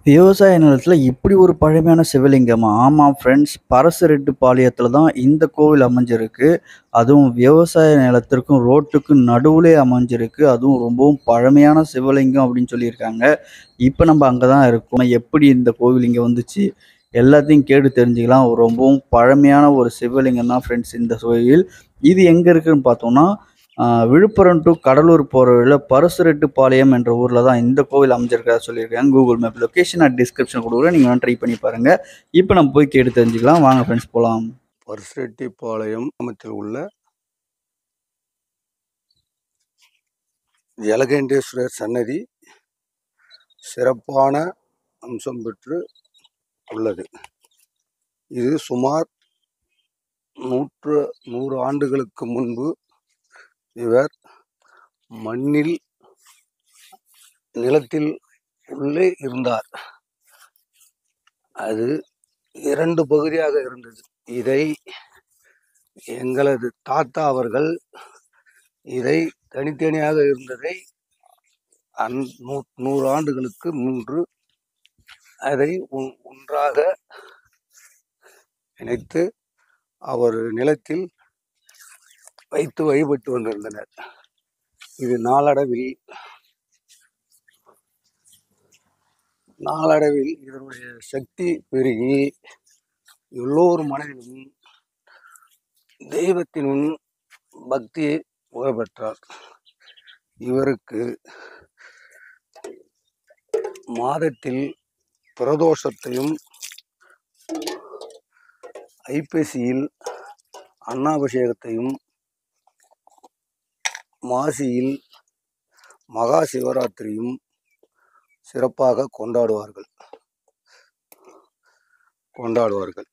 விவசாய நிலத்துல இப்படி ஒரு பழமையான சிவலிங்கமா? ஆமா ஃப்ரெண்ட்ஸ். பரசுரெட்டிப்பாளையத்துல தான் இந்த கோவில் அமைஞ்சிருக்கு. அதுவும் விவசாய நிலத்திற்கும், ரோட்டுக்கும் நடுவுலே அமைஞ்சிருக்கு. அதுவும் ரொம்பவும் பழமையான சிவலிங்கம் அப்படின்னு சொல்லியிருக்காங்க. இப்ப நம்ம அங்க தான் இருக்கோம். எப்படி இந்த கோவில் இங்க வந்துச்சு? எல்லாத்தையும் கேட்டு தெரிஞ்சுக்கலாம். ரொம்பவும் பழமையான ஒரு சிவலிங்கம் தான் ஃப்ரெண்ட்ஸ் இந்த கோயில். இது எங்க இருக்குன்னு பார்த்தோம்னா, விழுப்புரம் டூ கடலூர் போற வழியில பரசுரெட்டிப்பாளையம் என்ற ஊர்ல தான் இந்த கோவில் அமைஞ்சிருக்கிறதா சொல்லியிருக்காங்க. கூகுள் மேப் லொகேஷன் நான் டிஸ்கிரிப்ஷன் குடுக்குறேன். நீங்க வேணா ட்ரை பண்ணி பாருங்க. இப்ப நம்ம போய் கேட்டு தெரிஞ்சுக்கலாம். வாங்க ஃப்ரெண்ட்ஸ் போலாம். பரசுரெட்டிப்பாளையம் கிராமத்தில் உள்ள ஜலகண்டேஸ்வரர் சன்னதி சிறப்பான அம்சம் பெற்று உள்ளது. இது சுமார் 100 ஆண்டுகளுக்கு முன்பு இவர் மண்ணில் நிலத்தில் உள்ளே இருந்தார். அது 2 பகுதியாக இருந்தது. இதை எங்களது தாத்தா அவர்கள் இதை தனித்தனியாக இருந்ததை 100 ஆண்டுகளுக்கு முன்பு அதை ஒன்றாக இணைத்து அவர் நிலத்தில் வைத்து வழிபட்டு வந்திருந்தனர். இது நாளடைவில் இதனுடைய சக்தி பெருகி எல்லோர் மனதிலும் தெய்வத்தின் பக்தியை புகழ்பெற்றார். இவருக்கு மாதத்தில் பிரதோஷத்தையும் ஐப்பசியில் அன்னாபிஷேகத்தையும் மாசியில் மகா சிவராத்திரியும் சிறப்பாக கொண்டாடுவார்கள்.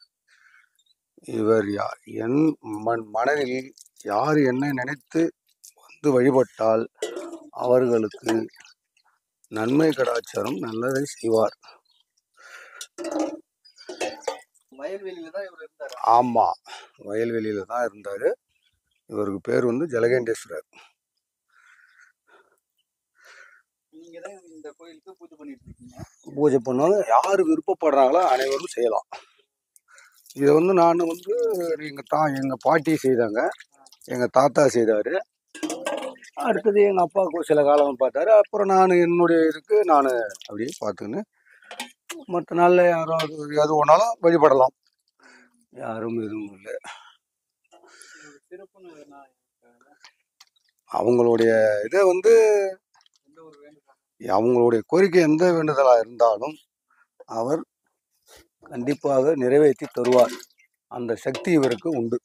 இவர் என் மனதில் யார் என்ன நினைத்து வந்து வழிபட்டால் அவர்களுக்கு நன்மை கடாச்சாரம் நல்லதை செய்வார். ஆமா, வயல்வெளியில தான் இருந்தாரு. இவருக்கு பேர் ஜலகண்டேஸ்வரர். பூஜை பண்ணாலும் யாரு விருப்பப்படுறாங்களோ அனைவரும் செய்யலாம். இதை நான் எங்க பாட்டி செய்தாங்க, எங்க தாத்தா செய்தாரு. அடுத்தது எங்க அப்பாவுக்கு சில காலம் பார்த்தாரு. அப்புறம் நான் என்னுடைய இதுக்கு நான் அப்படியே பார்த்துன்னு மற்ற நாள்ல யாராவது எது ஒன்றாலும் வழிபடலாம். யாரும் எதுவும் இல்லை. அவங்களுடைய இதை அவங்களுடைய கோரிக்கை எந்த வேண்டுதலா இருந்தாலும் அவர் கண்டிப்பாக நிறைவேற்றி தருவார். அந்த சக்தி இவருக்கு உண்டு.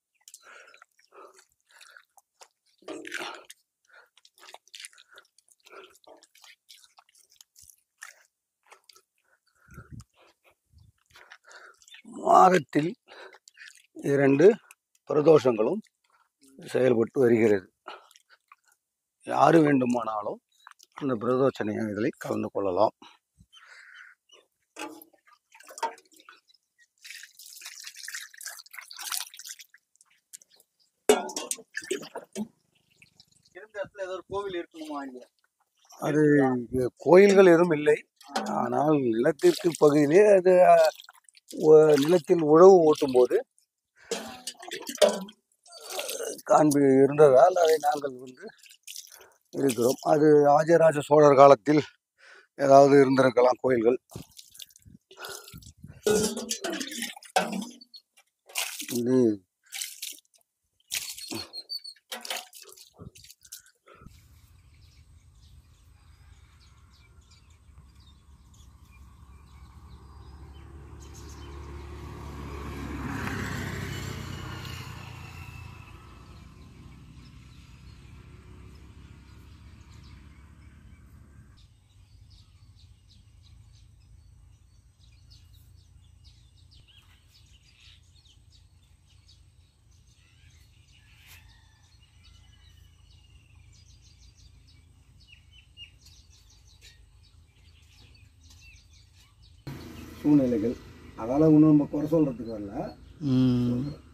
மாதத்தில் 2 பிரதோஷங்களும் செயல்பட்டு வருகிறது. யாரு வேண்டுமானாலும் அந்த பிரதோஷ நிகழ்வுகளை கலந்து கொள்ளலாம். அது கோயில்கள் எதுவும் இல்லை. ஆனால் நிலத்திற்கு பகுதியிலே அது நிலத்தில் உழவு ஓட்டும் போது இருந்ததால் அதை நாங்கள் இருக்கிறோம். அது ராஜராஜ சோழர் காலத்தில் ஏதாவது இருந்திருக்கலாம் கோயில்கள். இது சூழ்நிலைகள், அதால் ஒன்றும் நம்ம குறை சொல்கிறதுக்கு வரல.